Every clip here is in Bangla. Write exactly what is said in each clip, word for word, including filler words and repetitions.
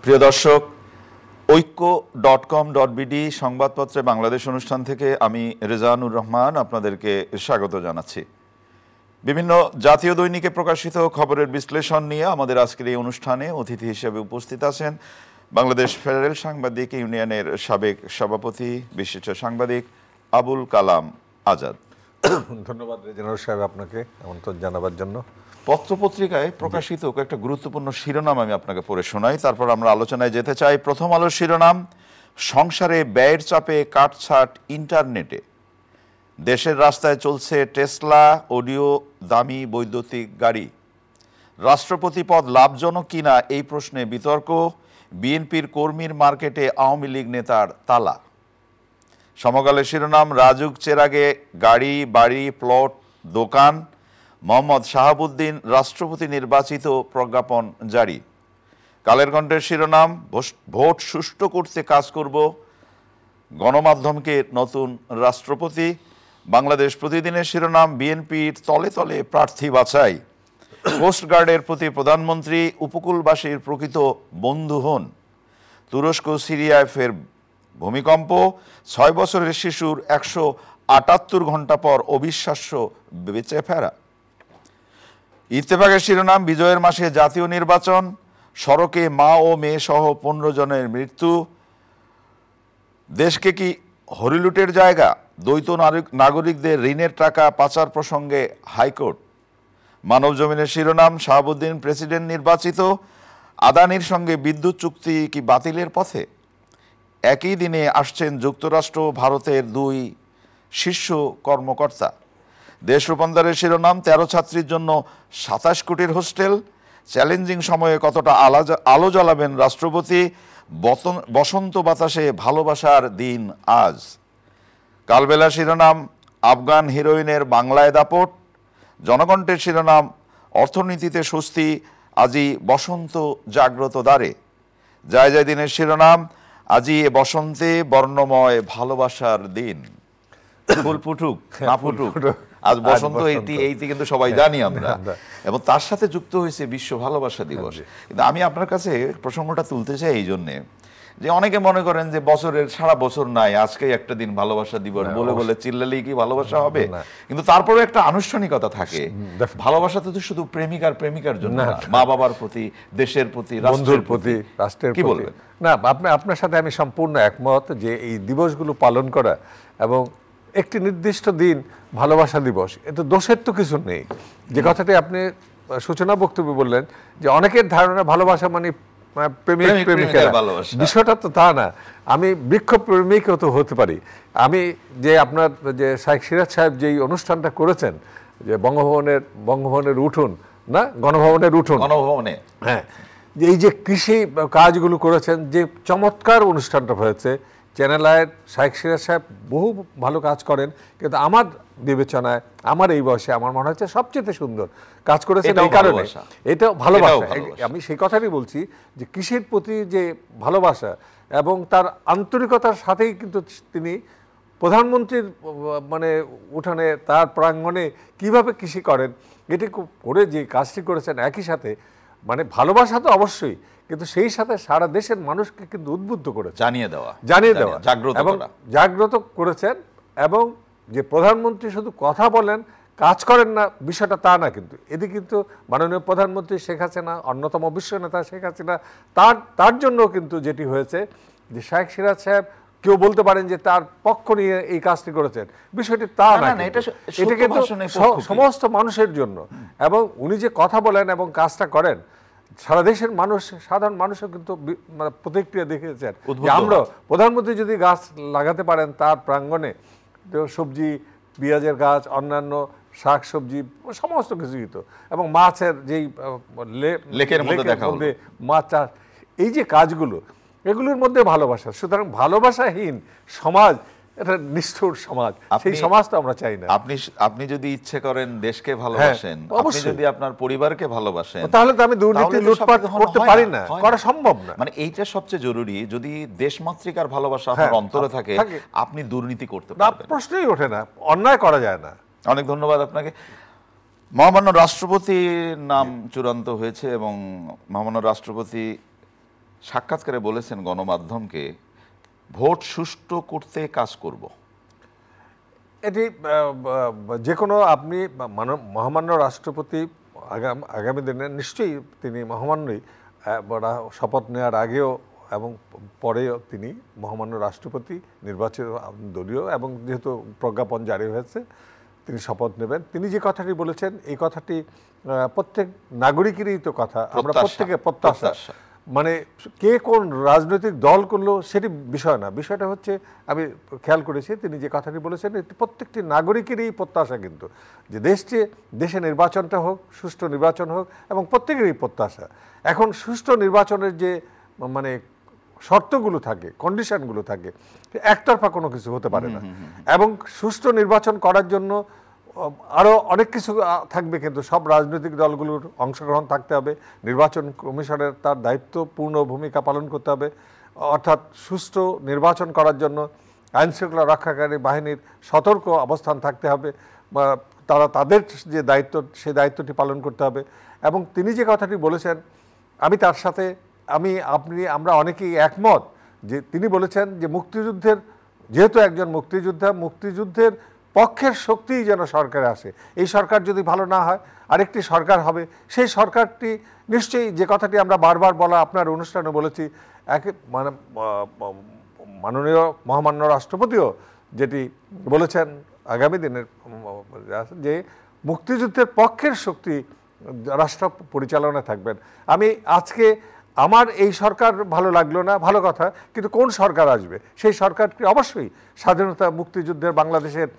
প্রিয় দর্শক, ঐক্য ডট কম ডট বিডি সংবাদপত্রে বাংলাদেশ অনুষ্ঠান থেকে আমি রেজানুর রহমান আপনাদেরকে স্বাগত জানাচ্ছি। বিভিন্ন জাতীয় দৈনিকে প্রকাশিত খবরের বিশ্লেষণ নিয়ে আমাদের আজকের এই অনুষ্ঠানে অতিথি হিসেবে উপস্থিত আছেন বাংলাদেশ ফেডারেল সাংবাদিক ইউনিয়নের সাবেক সভাপতি বিশিষ্ট সাংবাদিক আবুল কালাম আজাদ। ধন্যবাদ রেজানুর সাহেব আপনাকে আমন্ত্রণ জানাবার জন্য। পত্রপত্রিকায় প্রকাশিত কয়েকটা গুরুত্বপূর্ণ শিরোনাম আমি আপনাকে পড়ে শোনাই, তারপর আমরা আলোচনায় যেতে চাই। প্রথম আলোর শিরোনাম, সংসারে ব্যয়ের চাপে কাটছাট ইন্টারনেটে, দেশের রাস্তায় চলছে টেসলা অডিও দামি বৈদ্যুতিক গাড়ি, রাষ্ট্রপতি পদ লাভজনক কিনা এই প্রশ্নে বিতর্ক, বিএনপির কর্মীর মার্কেটে আওয়ামী লীগ নেতার তালা। সমকালের শিরোনাম, রাজুক চেরাগে গাড়ি বাড়ি প্লট দোকান, মোহাম্মদ শাহাবুদ্দিন রাষ্ট্রপতি নির্বাচিত প্রজ্ঞাপন জারি। কালের কণ্ঠের শিরোনাম, ভোট সুষ্ঠু করতে কাজ করব, গণমাধ্যমকে নতুন রাষ্ট্রপতি। বাংলাদেশ প্রতিদিনের শিরোনাম, বিএনপির তলে তলে প্রার্থী বাছাই, কোস্টগার্ডের প্রতি প্রধানমন্ত্রী উপকূলবাসীর প্রকৃত বন্ধু হন, তুরস্ক সিরিয়ায় ফের ভূমিকম্প, ছয় বছরের শিশুর একশো আটাত্তর ঘন্টা পর অবিশ্বাস্য বেঁচে ফেরা। ইত্তেফাকের শিরোনাম, বিজয়ের মাসে জাতীয় নির্বাচন, সড়কে মা ও মেয়ে সহ পনেরো জনের মৃত্যু, দেশকে কি হরিলুটের জায়গা, দ্বৈত নাগরিকদের ঋণের টাকা পাচার প্রসঙ্গে হাইকোর্ট। মানব জমিনের শিরোনাম, শাহাবুদ্দিন প্রেসিডেন্ট নির্বাচিত, আদানির সঙ্গে বিদ্যুৎ চুক্তি কি বাতিলের পথে। একই দিনে আসছেন যুক্তরাষ্ট্র ভারতের দুই শীর্ষ কর্মকর্তা। দেশ রূপান্তরের শিরোনাম, তেরো ছাত্রীর জন্য সাতাশ কোটির হোস্টেল, চ্যালেঞ্জিং সময়ে কতটা আলো জ্বালাবেন রাষ্ট্রপতি, বসন্ত বাতাসে ভালোবাসার দিন আজ। কালবেলা শিরোনাম, আফগান হিরোইনের বাংলায় দাপট। জনকণ্ঠের শিরোনাম, অর্থনীতিতে স্বস্তি, আজই বসন্ত জাগ্রত দ্বারে। যায় যায় দিনের শিরোনাম, আজই এ বসন্তে বর্ণময় ভালোবাসার দিন। ফুল ফুটুক না ফুটুক, আজ বসন্ত এইটি এইটি কিন্তু সবাই জানি আমরা, এবং তার সাথে যুক্ত হয়েছে বিশ্ব ভালোবাসা দিবস। কিন্তু আমি আপনার কাছে প্রসঙ্গটা তুলতে চাই এই জন্যে যে অনেকে মনে করেন যে বছরের সারা বছর নাই, আজকে একটা দিন ভালোবাসা দিবস বলে বলে চিল্লালেই কি ভালোবাসা হবে? কিন্তু তারপরে একটা আনুষ্ঠানিকতা থাকে। ভালোবাসা তো শুধু প্রেমিকার প্রেমিকার জন্য না, মা বাবার প্রতি, দেশের প্রতি, রাষ্ট্রের প্রতি, রাষ্ট্রের কি বলবেন? না, আপনি আপনার সাথে আমি সম্পূর্ণ একমত যে এই দিবসগুলো পালন করা এবং একটি নির্দিষ্ট দিন ভালোবাসা দিবস, এতে দোষের তো কিছু নেই। যে কথাটি আপনি সূচনা বক্তব্যে বললেন যে অনেকের ধারণা ভালোবাসা মানে প্রেমিক প্রেমিকা, বিষয়টা তো তা না। আমি বৃক্ষ প্রেমিকও তো হতে পারি। আমি যে আপনার যে শাইখ সিরাজ সাহেব যেই অনুষ্ঠানটা করেছেন যে বঙ্গভবনের বঙ্গভবনের উঠোন না গণভবনের উঠোন গণভবনে, হ্যাঁ, যে এই যে কৃষি কাজগুলো করেছেন, যে চমৎকার অনুষ্ঠানটা হয়েছে। চ্যানেল আয়ের শাইখ সিরাজ সাহেব বহু ভালো কাজ করেন, কিন্তু আমার বিবেচনায় আমার এই বয়সে আমার মনে হচ্ছে সবচেয়ে সুন্দর কাজ করেছেন। এই কারণে এটা ভালোবাসা, আমি সেই কথাই বলছি যে কৃষির প্রতি যে ভালোবাসা এবং তার আন্তরিকতার সাথেই কিন্তু তিনি প্রধানমন্ত্রীর মানে উঠানে তার প্রাঙ্গণে কিভাবে কৃষি করেন এটি করে যে কাজটি করেছেন, একই সাথে মানে ভালোবাসা তো অবশ্যই, কিন্তু সেই সাথে সারা দেশের মানুষকে কিন্তু উদ্বুদ্ধ করে জানিয়ে দেওয়া জানিয়ে দেওয়া জাগ্রত এবং জাগ্রত করেছেন। এবং যে প্রধানমন্ত্রী শুধু কথা বলেন কাজ করেন না বিষয়টা তা না, কিন্তু এদিকে কিন্তু মাননীয় প্রধানমন্ত্রী শেখ হাসিনা, অন্যতম বিশ্ব নেতা শেখ হাসিনা, তার তার জন্য কিন্তু যেটি হয়েছে যে শাইখ সিরাজ সাহেব কেউ বলতে পারেন যে তার পক্ষ নিয়ে এই কাজটি করেছেন, বিষয়টি তা না, এটা কিন্তু সমস্ত মানুষের জন্য। এবং উনি যে কথা বলেন এবং কাজটা করেন, সারা দেশের মানুষ, সাধারণ মানুষও কিন্তু প্রতিক্রিয়া দেখিয়েছেন যে আমরা প্রধানমন্ত্রী যদি গাছ লাগাতে পারেন তার প্রাঙ্গণে, তো সবজি পেঁয়াজের গাছ, অন্যান্য শাক সবজি সমস্ত কিছুই তো, এবং মাছের যেই লেকের মধ্যে মাছ চাষ, এই যে কাজগুলো, এগুলোর মধ্যে ভালোবাসা। সুতরাং ভালোবাসাহীন সমাজ এটা নিষ্ঠুর সমাজ, সেই সমাজ তো আমরা চাই না। আপনি আপনি যদি ইচ্ছে করেন দেশকে ভালোবাসেন, আপনি যদি আপনার পরিবারকে ভালোবাসেন, তাহলে তো আমি দুর্নীতি লুটপাট করতে পারি না, করা সম্ভব না। মানে এইটা সবচেয়ে জরুরি। যদি দেশমাতৃকার ভালোবাসা আপনার অন্তরে থাকে, আপনি দুর্নীতি করতে পারবেন না, প্রশ্নই ওঠে না, অন্যায় করা যায় না। অনেক ধন্যবাদ আপনাকে। মহামান্য রাষ্ট্রপতির নাম চূড়ান্ত হয়েছে এবং মহামান্য রাষ্ট্রপতি সাক্ষাৎকারে বলেছেন গণমাধ্যমকে, ভোট সুষ্ঠু করতে কাজ করব। এটি যে কোনো আপনি মহামান্য রাষ্ট্রপতি আগামী দিনে নিশ্চয়ই তিনি মহামান্যই, শপথ নেওয়ার আগেও এবং পরেও তিনি মহামান্য রাষ্ট্রপতি নির্বাচিত দলীয়, এবং যেহেতু প্রজ্ঞাপন জারি হয়েছে তিনি শপথ নেবেন। তিনি যে কথাটি বলেছেন এই কথাটি প্রত্যেক নাগরিকেরই তো কথা, আমরা প্রত্যেকে প্রত্যাশা, মানে কে কোন রাজনৈতিক দল করলো সেটি বিষয় না, বিষয়টা হচ্ছে আমি খেয়াল করেছি তিনি যে কথাটি বলেছেন প্রত্যেকটি নাগরিকেরই প্রত্যাশা কিন্তু যে দেশটি দেশে নির্বাচনটা হোক, সুষ্ঠু নির্বাচন হোক, এবং প্রত্যেকেরই প্রত্যাশা। এখন সুষ্ঠু নির্বাচনের যে মানে শর্তগুলো থাকে, কন্ডিশনগুলো থাকে, একতরফা কোনো কিছু হতে পারে না, এবং সুষ্ঠু নির্বাচন করার জন্য আরও অনেক কিছু থাকবে, কিন্তু সব রাজনৈতিক দলগুলোর অংশগ্রহণ থাকতে হবে, নির্বাচন কমিশনের তার দায়িত্বপূর্ণ ভূমিকা পালন করতে হবে, অর্থাৎ সুষ্ঠু নির্বাচন করার জন্য আইনশৃঙ্খলা রক্ষাকারী বাহিনীর সতর্ক অবস্থান থাকতে হবে, বা তারা তাদের যে দায়িত্ব সেই দায়িত্বটি পালন করতে হবে। এবং তিনি যে কথাটি বলেছেন আমি তার সাথে আমি আপনি আমরা অনেকেই একমত, যে তিনি বলেছেন যে মুক্তিযুদ্ধের, যেহেতু একজন মুক্তিযোদ্ধা, মুক্তিযুদ্ধের পক্ষের শক্তিই যেন সরকারে আসে, এই সরকার যদি ভালো না হয় আরেকটি সরকার হবে, সেই সরকারটি নিশ্চয়ই, যে কথাটি আমরা বারবার বলা আপনার অনুষ্ঠানে বলেছি, এক মানে মাননীয় মহামান্য রাষ্ট্রপতিও যেটি বলেছেন আগামী দিনের, যে মুক্তিযুদ্ধের পক্ষের শক্তি রাষ্ট্র পরিচালনায় থাকবেন। আমি আজকে আমার এই সরকার ভালো লাগলো না, ভালো কথা, কিন্তু কোন সরকার আসবে সেই সরকারটি অবশ্যই স্বাধীনতা মুক্তিযুদ্ধের বাংলাদেশের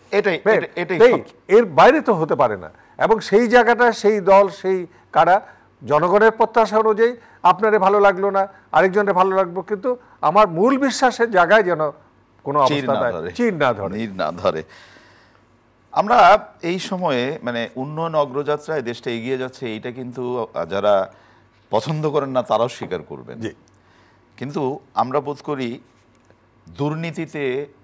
এর বাইরে তো হতে পারে না, এবং সেই জায়গাটা সেই দল সেই কারা জনগণের প্রত্যাশা অনুযায়ী আপনারে ভালো লাগলো না আরেকজনের ভালো লাগবে, কিন্তু আমার মূল বিশ্বাসের জায়গায় যেন কোনো অবস্থায় চির না ধরে না ধরে। আমরা এই সময়ে মানে উন্নয়ন অগ্রযাত্রায় দেশটা এগিয়ে যাচ্ছে, এইটা কিন্তু যারা পছন্দ করেন না তারাও স্বীকার করবেন। কিন্তু আমরা বোধ করি দুর্নীতিতে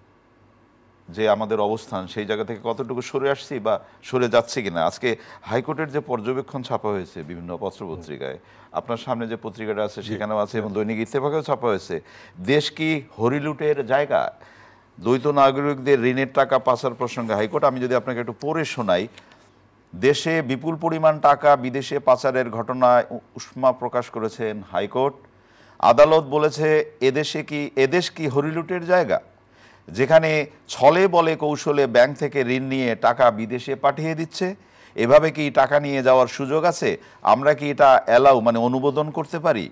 যে আমাদের অবস্থান সেই জায়গা থেকে কতটুকু সরে আসছি বা সরে যাচ্ছে কিনা। আজকে হাইকোর্টের যে পর্যবেক্ষণ ছাপা হয়েছে বিভিন্ন পত্রপত্রিকায়, আপনার সামনে যে পত্রিকাটা আছে সেখানেও আছে, এবং দৈনিক ইত্তেফাকেও ছাপা হয়েছে, দেশ কি হরিলুটের জায়গা? দ্বৈত নাগরিকদের ঋণের টাকা পাচার প্রসঙ্গে হাইকোর্ট, আমি যদি আপনাকে একটু পড়ে শোনাই, দেশে বিপুল পরিমাণ টাকা বিদেশে পাচারের ঘটনায় উষ্মা প্রকাশ করেছেন হাইকোর্ট। আদালত বলেছে এদেশে কি এদেশ কি হরিলুটের জায়গা, যেখানে ছলে বলে কৌশলে ব্যাংক থেকে ঋণ নিয়ে টাকা বিদেশে পাঠিয়ে দিচ্ছে। এভাবে কি টাকা নিয়ে যাওয়ার সুযোগ আছে? আমরা কি এটা অ্যালাউ মানে অনুমোদন করতে পারি?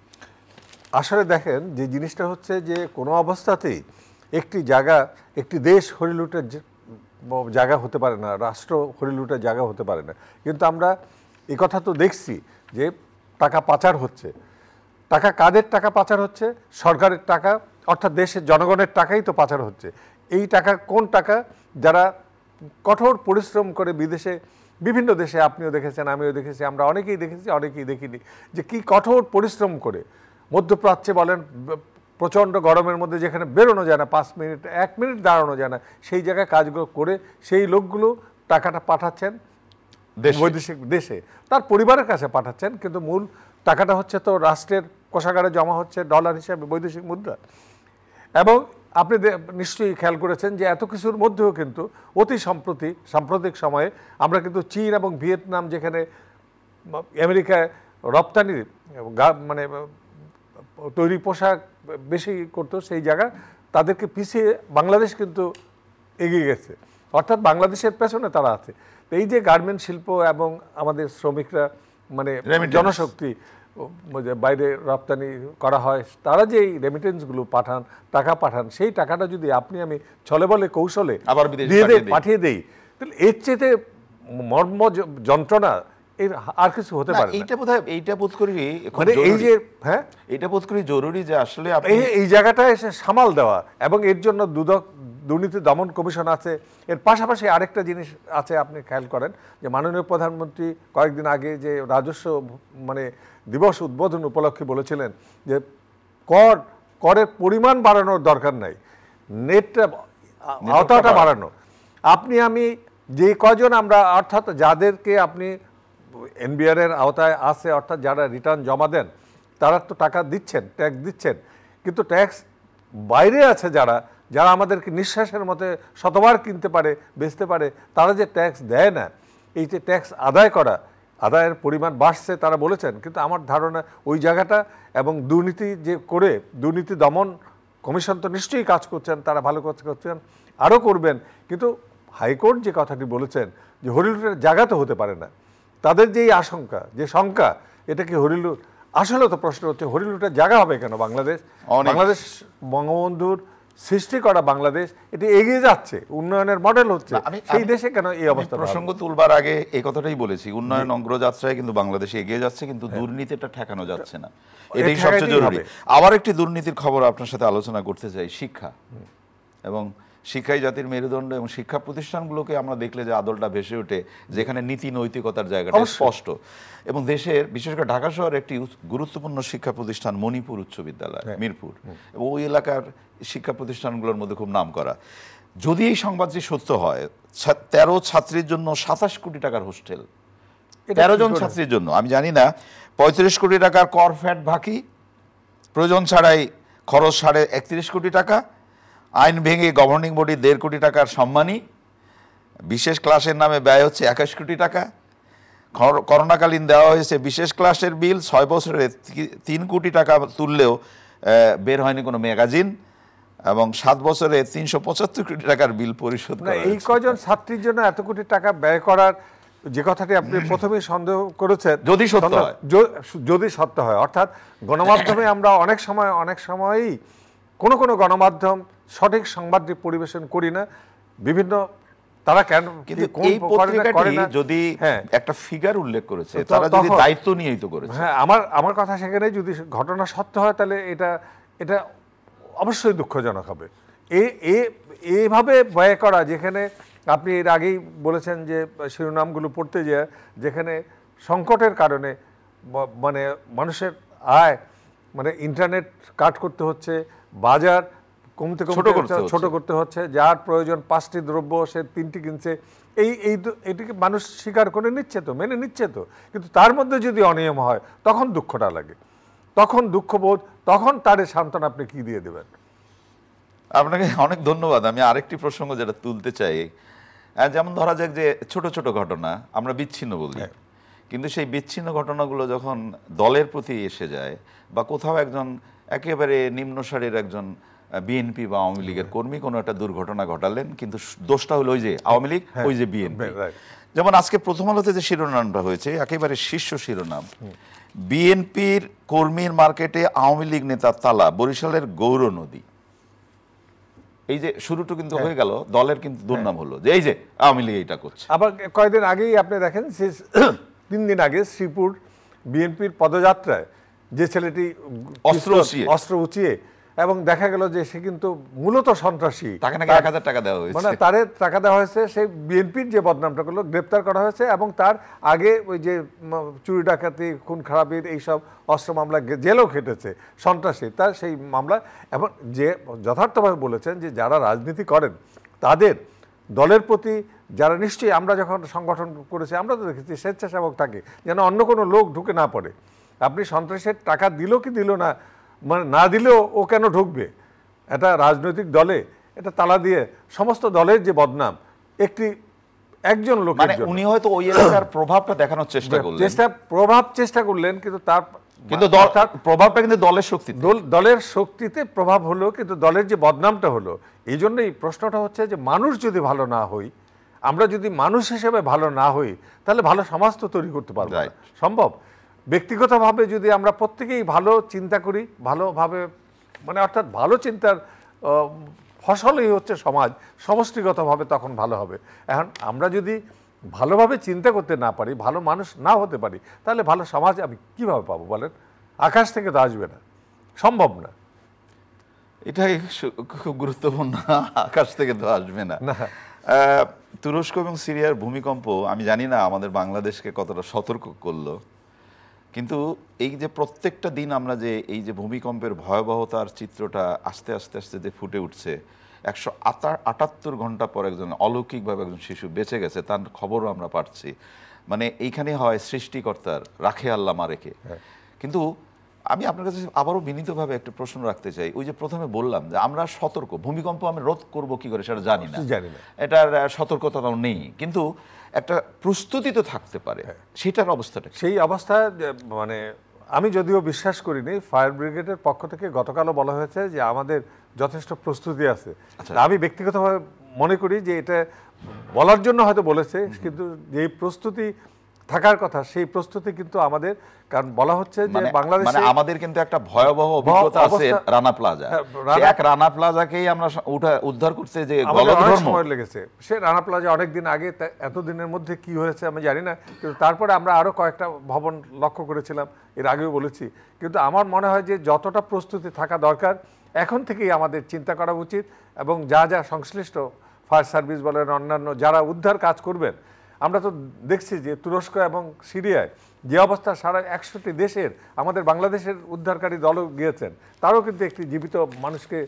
আসলে দেখেন যে জিনিসটা হচ্ছে যে কোনো অবস্থাতেই একটি জায়গা, একটি দেশ হরিলুটের জায়গা হতে পারে না, রাষ্ট্র হরিলুটের জায়গা হতে পারে না। কিন্তু আমরা এই কথা তো দেখছি যে টাকা পাচার হচ্ছে, টাকা কাদের টাকা পাচার হচ্ছে? সরকারের টাকা, অর্থাৎ দেশের জনগণের টাকাই তো পাচার হচ্ছে। এই টাকা কোন টাকা? যারা কঠোর পরিশ্রম করে বিদেশে, বিভিন্ন দেশে আপনিও দেখেছেন আমিও দেখেছি, আমরা অনেকেই দেখেছি অনেকেই দেখিনি, যে কি কঠোর পরিশ্রম করে মধ্যপ্রাচ্যে বলেন প্রচণ্ড গরমের মধ্যে যেখানে বেরোনো যায় না, পাঁচ মিনিট এক মিনিট দাঁড়ানো যায় না, সেই জায়গায় কাজগুলো করে সেই লোকগুলো টাকাটা পাঠাচ্ছেন বৈদেশিক দেশে, তার পরিবারের কাছে পাঠাচ্ছেন, কিন্তু মূল টাকাটা হচ্ছে তো রাষ্ট্রের কোষাগারে জমা হচ্ছে ডলার হিসাবে, বৈদেশিক মুদ্রা। এবং আপনি নিশ্চয়ই খেয়াল করেছেন যে এত কিছুর মধ্যেও কিন্তু অতি সম্প্রতি সাম্প্রতিক সময়ে আমরা কিন্তু চীন এবং ভিয়েতনাম, যেখানে আমেরিকায় রপ্তানি মানে তৈরি পোশাক বেশি করতো, সেই জায়গা তাদেরকে পিছিয়ে বাংলাদেশ কিন্তু এগিয়ে গেছে, অর্থাৎ বাংলাদেশের পেছনে তারা আছে। এই যে গার্মেন্ট শিল্প এবং আমাদের শ্রমিকরা মানে জনশক্তি বাইরে রপ্তানি করা হয়, তারা যে এই রেমিটেন্সগুলো পাঠান, টাকা পাঠান, সেই টাকাটা যদি আপনি আমি ছলে বলে কৌশলে আবার দিয়ে দেই, পাঠিয়ে দেই, তাহলে এর চেয়ে মর্ম যন্ত্রণা এর আর কিছু হতে পারে না। এইটা বোধহয় এইটা বোধ করি মানে এই যে হ্যাঁ এটা বোধ করি জরুরি যে আসলে এই জায়গাটায় এসে সামাল দেওয়া, এবং এর জন্য দুদক দুর্নীতি দমন কমিশন আছে। এর পাশাপাশি আরেকটা জিনিস আছে, আপনি খেয়াল করেন যে মাননীয় প্রধানমন্ত্রী কয়েকদিন আগে যে রাজস্ব মানে দিবস উদ্বোধন উপলক্ষে বলেছিলেন যে কর করের পরিমাণ বাড়ানোর দরকার নাই, নেটটা আওতাটা বাড়ানো। আপনি আমি যে কজন আমরা, অর্থাৎ যাদেরকে আপনি এনবিআর এর আওতায় আছে, অর্থাৎ যারা রিটার্ন জমা দেন, তারা তো টাকা দিচ্ছেন, ট্যাক্স দিচ্ছেন, কিন্তু ট্যাক্স বাইরে আছে যারা যারা আমাদেরকে নিঃশ্বাসের মতে শতবার কিনতে পারে, বেচতে পারে, তারা যে ট্যাক্স দেয় না, এই যে ট্যাক্স আদায় করা, আদায়ের পরিমাণ বাড়ছে তারা বলেছেন, কিন্তু আমার ধারণা ওই জায়গাটা এবং দুর্নীতি যে করে, দুর্নীতি দমন কমিশন তো নিশ্চয়ই কাজ করছেন, তারা ভালো কাজ করছেন, আরও করবেন, কিন্তু হাইকোর্ট যে কথাটি বলেছেন যে হরিলুটের জায়গা তো হতে পারে না, তাদের যে আশঙ্কা, যে শঙ্কা, এটা কি হরিলুট? আসলে তো প্রশ্ন হচ্ছে হরিলুটের জায়গা হবে কেন বাংলাদেশ? বাংলাদেশ বঙ্গবন্ধুর সৃষ্টি করা বাংলাদেশ, এটি এগিয়ে যাচ্ছে, উন্নয়নের মডেল হচ্ছে, সেই দেশে কেন এই অবস্থা? প্রসঙ্গ তুলবার আগে এই কথাটাই বলেছি, উন্নয়ন অগ্রযাত্রায় কিন্তু বাংলাদেশ এগিয়ে যাচ্ছে, কিন্তু দুর্নীতিটা ঠেকানো যাচ্ছে না, এটাই সবচেয়ে জরুরি। আবার একটি দুর্নীতির খবর আপনার সাথে আলোচনা করতে চাই, শিক্ষা এবং শিক্ষাই জাতির মেরুদণ্ড, এবং শিক্ষা প্রতিষ্ঠানগুলোকে আমরা দেখলে যে আদলটা ভেসে ওঠে, যেখানে নীতি নৈতিকতার জায়গাটা স্পষ্ট। এবং দেশের বিশেষ করে ঢাকা শহরের একটি গুরুত্বপূর্ণ শিক্ষা প্রতিষ্ঠান মণিপুর উচ্চ বিদ্যালয়, মিরপুর, এবং ওই এলাকার শিক্ষা প্রতিষ্ঠানগুলোর মধ্যে খুব নাম করা। যদি এই সংবাদটি সত্য হয়, তেরো ছাত্রীর জন্য সাতাশ কোটি টাকার হোস্টেল, তেরো জন ছাত্রীর জন্য, আমি জানি না, পঁয়ত্রিশ কোটি টাকার কর ফ্যাট বাকি, প্রয়োজন ছাড়াই খরচ সাড়ে একত্রিশ কোটি টাকা, আইন ভেঙে গভর্নিং বডি দেড় কোটি টাকার সম্মানী, বিশেষ ক্লাসের নামে ব্যয় হচ্ছে একাশ কোটি টাকা, করোনাকালীন দেওয়া হয়েছে বিশেষ ক্লাসের বিল, ছয় বছরে তিন কোটি টাকা তুললেও বের হয়নি কোনো ম্যাগাজিন, এবং সাত বছরে তিনশো পঁচাত্তর কোটি টাকার বিল পরিশোধ করা। এই কয়জন ছাত্রীর জন্য এত কোটি টাকা ব্যয় করার যে কথাটি আপনি প্রথমেই সন্দেহ করেছেন, যদি সত্য হয়, যদি সত্য হয়, অর্থাৎ গণমাধ্যমে আমরা অনেক সময় অনেক সময়ই কোনো কোনো গণমাধ্যম সঠিক সংবাদটি পরিবেশন করি না, বিভিন্ন তারা কেন, কিন্তু এই পত্রিকাটি যদি একটা ফিগার উল্লেখ করেছে, তারা যদি দায়িত্ব নিয়েই তো করেছে। হ্যাঁ, আমার আমার কথা সেখানে যদি ঘটনা সত্য হয়, তাহলে এটা এটা অবশ্যই দুঃখজনক হবে। এইভাবে ব্যয় করা, যেখানে আপনি এর আগেই বলেছেন যে শিরোনামগুলো পড়তে যায়, যেখানে সংকটের কারণে মানে মানুষের আয়, মানে ইন্টারনেট কাট করতে হচ্ছে, বাজার কমতে কমতে ছোট করতে হচ্ছে, যার প্রয়োজন পাঁচটি দ্রব্য সে তিনটি কিনছে, এই এই এটিকে মানুষ স্বীকার করে নিচ্ছে তো, মেনে নিচ্ছে তো, কিন্তু তার মধ্যে যদি অনিয়ম হয় তখন দুঃখটা লাগে, তখন দুঃখবোধ, তখন তার সান্ত্বনা আপনি কি দিয়ে দেবেন? আপনাকে অনেক ধন্যবাদ। আমি আরেকটি প্রসঙ্গ যেটা তুলতে চাই, যেমন ধরা যাক যে ছোট ছোট ঘটনা আমরা বিচ্ছিন্ন বলি, কিন্তু সেই বিচ্ছিন্ন ঘটনাগুলো যখন দলের প্রতি এসে যায়, বা কোথাও একজন একেবারে নিম্ন সারির একজন বিএনপি বা আওয়ামী লীগের কর্মী কোনো একটা দুর্ঘটনা ঘটালেন, কিন্তু দোষটা হলো ওই যে আওয়ামী লীগ, ওই যে বিএনপি। যেমন আজকে প্রথম আলোতে যে শিরোনামটা হয়েছে, একেবারে শীর্ষ শিরোনাম, বিএনপির কর্মীর মার্কেটে আওয়ামী লীগ নেতার তালা, বরিশালের গৌর নদী। এই যে শুরুটা কিন্তু হয়ে গেল, দলের কিন্তু দুর্নাম হলো যে এই যে আওয়ামী লীগ এটা করছে। আবার কয়েকদিন আগেই আপনি দেখেন, তিন দিন আগে শ্রীপুর বিএনপির পদযাত্রায় যে ছেলেটি অস্ত্র অস্ত্র উঁচিয়ে, এবং দেখা গেল যে সে কিন্তু মূলত সন্ত্রাসী, তাকে নাকি এক হাজার টাকা দেওয়া হয়েছে, মানে তারে টাকা দেওয়া হয়েছে, সেই বিএনপির যে বদনামটা করলো, গ্রেপ্তার করা হয়েছে, এবং তার আগে ওই যে চুরি ডাকাতি খুন খারাপির এইসব অস্ত্র মামলা জেলও খেটেছে, সন্ত্রাসী তার সেই মামলা। এবং যে যথার্থভাবে বলেছেন যে যারা রাজনীতি করেন তাদের দলের প্রতি যারা, নিশ্চয়ই আমরা যখন সংগঠন করেছি আমরা তো দেখেছি স্বেচ্ছাসেবক থাকে, যেন অন্য কোনো লোক ঢুকে না পড়ে। আপনি সন্ত্রাসের টাকা দিল কি দিল না, মানে না দিলেও ও কেন ঢুকবে, এটা রাজনৈতিক দলে এটা তালা দিয়ে সমস্ত দলের যে বদনাম একটি একজন লোক, মানে উনি হয়তো ওই এলাকার প্রভাবটা দেখানোর চেষ্টা করলেন, চেষ্টা প্রভাব চেষ্টা করলেন, কিন্তু তার কিন্তু প্রভাবটা কিন্তু দলের শক্তি, দলের শক্তিতে প্রভাব হলো, কিন্তু দলের যে বদনামটা হলো। এই জন্যই প্রশ্নটা হচ্ছে যে মানুষ যদি ভালো না হই, আমরা যদি মানুষ হিসেবে ভালো না হই, তাহলে ভালো সমাজ তো তৈরি করতে পারবো না, সম্ভব। ব্যক্তিগতভাবে যদি আমরা প্রত্যেকেই ভালো চিন্তা করি, ভালোভাবে, মানে অর্থাৎ ভালো চিন্তার ফসলই হচ্ছে সমাজ, সমষ্টিগতভাবে তখন ভালো হবে। এখন আমরা যদি ভালোভাবে চিন্তা করতে না পারি, ভালো মানুষ না হতে পারি, তাহলে ভালো সমাজ আমি কিভাবে পাবো বলেন? আকাশ থেকে তো আসবে না, সম্ভব না। এটাই খুব গুরুত্বপূর্ণ, আকাশ থেকে তো আসবে না। তুরস্ক এবং সিরিয়ার ভূমিকম্প আমি জানি না আমাদের বাংলাদেশকে কতটা সতর্ক করলো, কিন্তু এই যে প্রত্যেকটা দিন আমরা যে এই যে ভূমিকম্পের ভয়াবহতার চিত্রটা আস্তে আস্তে আস্তে যে ফুটে উঠছে, একশো আটাত্তর ঘন্টা পর একজন অলৌকিকভাবে একজন শিশু বেঁচে গেছে, তার খবরও আমরা পাচ্ছি। মানে এইখানে হয় সৃষ্টিকর্তার রাখে আল্লাহ মারেকে। কিন্তু আমি আপনার কাছে আবারও বিনীতভাবে একটা প্রশ্ন রাখতে চাই। ওই যে প্রথমে বললাম যে আমরা সতর্ক, ভূমিকম্প আমি রোধ করব কি করে সেটা জানি না, জানি না, এটার সতর্কতাও নেই, কিন্তু একটা প্রস্তুতি তো থাকতে পারে, সেটার অবস্থাটা সেই অবস্থা মানে আমি যদিও বিশ্বাস করিনি, ফায়ার ব্রিগেডের পক্ষ থেকে গতকালও বলা হয়েছে যে আমাদের যথেষ্ট প্রস্তুতি আছে। আমি ব্যক্তিগতভাবে মনে করি যে এটা বলার জন্য হয়তো বলেছে, কিন্তু যেই প্রস্তুতি থাকার কথা সেই প্রস্তুতি কিন্তু আমাদের, কারণ বলা হচ্ছে যে বাংলাদেশে মানে আমাদের কিন্তু একটা ভয়াবহ অভিজ্ঞতা আছে রানা প্লাজা, এক রানা প্লাজাকেই আমরা উদ্ধার করতে যে অনেক সময় লেগেছে। সে রানা প্লাজা অনেকদিন আগে, এতদিনের মধ্যে কি হয়েছে আমি জানি না, কিন্তু তারপরে আমরা আরো কয়েকটা ভবন লক্ষ্য করেছিলাম, এর আগেও বলেছি। কিন্তু আমার মনে হয় যে যতটা প্রস্তুতি থাকা দরকার এখন থেকেই আমাদের চিন্তা করা উচিত, এবং যা যা সংশ্লিষ্ট ফায়ার সার্ভিস বলেন, অন্যান্য যারা উদ্ধার কাজ করবেন, আমরা তো দেখছি যে তুরস্ক এবং সিরিয়ায় যে অবস্থা, সারা একশোটি দেশের আমাদের বাংলাদেশের উদ্ধারকারী দলও গিয়েছেন, তারাও কিন্তু একটি জীবিত মানুষকে,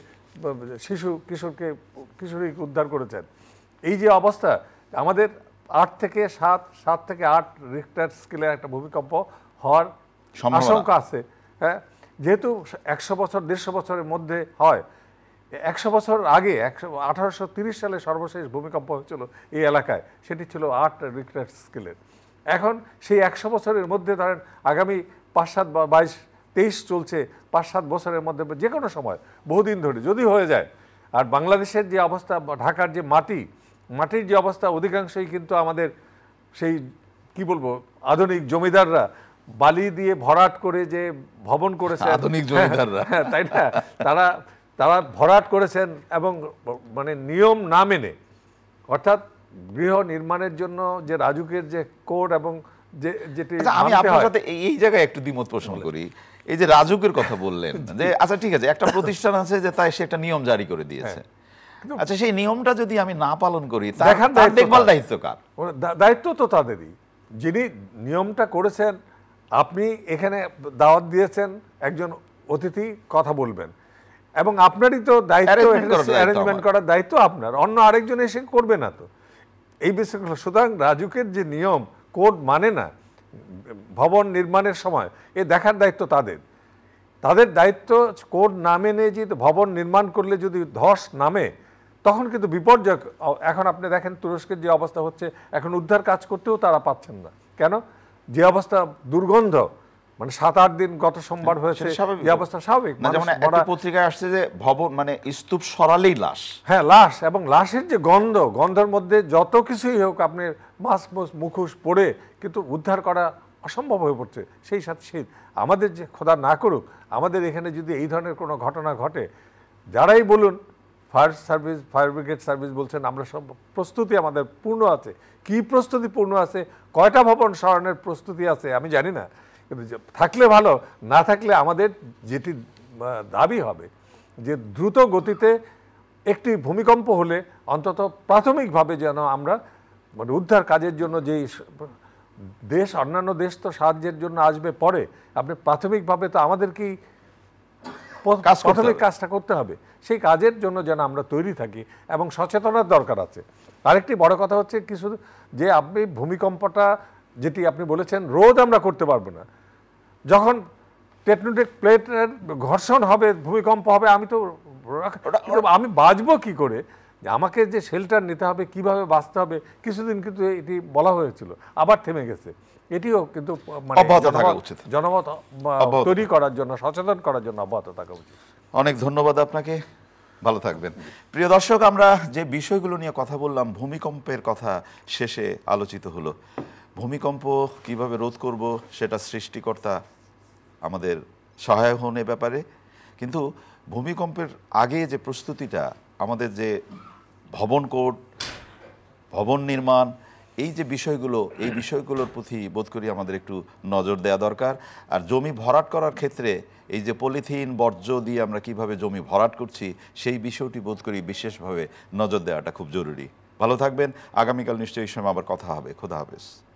শিশু কিশোরকে কিশোরীকে উদ্ধার করেছেন। এই যে অবস্থা, আমাদের আট থেকে সাত সাত থেকে আট রিক্টার স্কেলের একটা ভূমিকম্প হওয়ার আশঙ্কা আছে। হ্যাঁ, যেহেতু একশো বছর দেড়শো বছরের মধ্যে হয়, একশো বছর আগে একশো আঠারোশো তিরিশ সালে সর্বশেষ ভূমিকম্প হয়েছিল এই এলাকায়, সেটি ছিল আট রিক্টার স্কেলের। এখন সেই একশো বছরের মধ্যে ধরেন আগামী পাঁচ সাত বা বাইশ তেইশ চলছে, পাঁচ সাত বছরের মধ্যে যে কোনো সময় বহুদিন ধরে যদি হয়ে যায়, আর বাংলাদেশের যে অবস্থা, ঢাকার যে মাটি মাটির যে অবস্থা, অধিকাংশই কিন্তু আমাদের সেই কি বলবো আধুনিক জমিদাররা বালি দিয়ে ভরাট করে যে ভবন করেছে, আধুনিক জমিদাররা, হ্যাঁ তাই না, তারা তারা ভরাট করেছেন এবং মানে নিয়ম না মেনে, অর্থাৎ গৃহ নির্মাণের জন্য যে রাজুকের যে কোড এবং যে যেটি, আমি আপনার সাথে এই জায়গায় একটু দ্বিমত পোষণ করি। এই যে রাজুকের কথা বললেন, যে আচ্ছা ঠিক আছে, একটা প্রতিষ্ঠান আছে যে তাই সে একটা নিয়ম জারি করে দিয়েছে, আচ্ছা সেই নিয়মটা যদি আমি না পালন করি, তার দেখভাল দায়িত্ব কার? দায়িত্ব তো তাদেরই, যিনি নিয়মটা করেছেন। আপনি এখানে দাওয়াত দিয়েছেন, একজন অতিথি কথা বলবেন, এবং আপনারই তো দায়িত্ব অ্যারেঞ্জমেন্ট করার দায়িত্ব আপনার, অন্য আরেকজন এসে করবে না তো এই বিষয়গুলো। সুতরাং রাজুকের যে নিয়ম কোড মানে না ভবন নির্মাণের সময়, এ দেখার দায়িত্ব তাদের। তাদের দায়িত্ব কোড না মেনে যে ভবন নির্মাণ করলে যদি ধস নামে, তখন কিন্তু বিপর্যয়। এখন আপনি দেখেন তুরস্কের যে অবস্থা হচ্ছে, এখন উদ্ধার কাজ করতেও তারা পাচ্ছেন না। কেন? যে অবস্থা, দুর্গন্ধ, মানে সাত আট দিন গত সোমবার হয়েছে, এই অবস্থা স্বাভাবিক। পত্রিকায় আসছে যে ভবন মানে স্তূপ সরালেই লাশ, হ্যাঁ লাশ, এবং লাশের যে গন্ধ, গন্ধের মধ্যে যত কিছুই হোক আপনি মাস্ক মুখোশ পরে কিন্তু উদ্ধার করা অসম্ভব হয়ে পড়ছে। সেই সাথে সেই আমাদের যে খোদা না করুক, আমাদের এখানে যদি এই ধরনের কোনো ঘটনা ঘটে, যারাই বলুন, fire service, fire brigade service বলছেন আমরা সব প্রস্তুতি আমাদের পূর্ণ আছে। কি প্রস্তুতি পূর্ণ আছে, কয়টা ভবন সরানোর প্রস্তুতি আছে আমি জানি না, কিন্তু থাকলে ভালো, না থাকলে আমাদের যেটি দাবি হবে যে দ্রুত গতিতে একটি ভূমিকম্প হলে অন্তত প্রাথমিকভাবে যেন আমরা মানে উদ্ধার কাজের জন্য, যেই দেশ অন্যান্য দেশ তো সাহায্যের জন্য আসবে পরে, আপনি প্রাথমিকভাবে তো আমাদেরকেই প্রাথমিক কাজটা করতে হবে। সেই কাজের জন্য যেন আমরা তৈরি থাকি, এবং সচেতনার দরকার আছে। আরেকটি বড় কথা হচ্ছে কিছু, যে আপনি ভূমিকম্পটা যেটি আপনি বলেছেন রোধ আমরা করতে পারবো না, যখন টেকটোনিক প্লেটের ঘর্ষণ হবে, ভূমিকম্প হবে, আমি তো আমি বাঁচবো কি করে, আমাকে যে শেল্টার নিতে হবে, কিভাবে বাঁচতে হবে, কিছুদিন কিন্তু এটি বলা হয়েছিল, আবার থেমে গেছে। এটিও কিন্তু জনমত তৈরি করার জন্য, সচেতন করার জন্য অব্যাহত থাকা উচিত। অনেক ধন্যবাদ আপনাকে, ভালো থাকবেন। প্রিয় দর্শক, আমরা যে বিষয়গুলো নিয়ে কথা বললাম, ভূমিকম্পের কথা শেষে আলোচিত হলো। ভূমিকম্প কিভাবে রোধ করব সেটা সৃষ্টিকর্তা আমাদের সহায়ক হন এ ব্যাপারে, কিন্তু ভূমিকম্পের আগে যে প্রস্তুতিটা, আমাদের যে ভবন কোড, ভবন নির্মাণ, এই যে বিষয়গুলো, এই বিষয়গুলোর প্রতি বোধ করি আমাদের একটু নজর দেওয়া দরকার। আর জমি ভরাট করার ক্ষেত্রে এই যে পলিথিন বর্জ্য দিয়ে আমরা কিভাবে জমি ভরাট করছি, সেই বিষয়টি বোধ করি বিশেষভাবে নজর দেওয়াটা খুব জরুরি। ভালো থাকবেন, আগামীকাল নিশ্চয়ই এই সময় আবার কথা হবে। খোদা হাফেজ।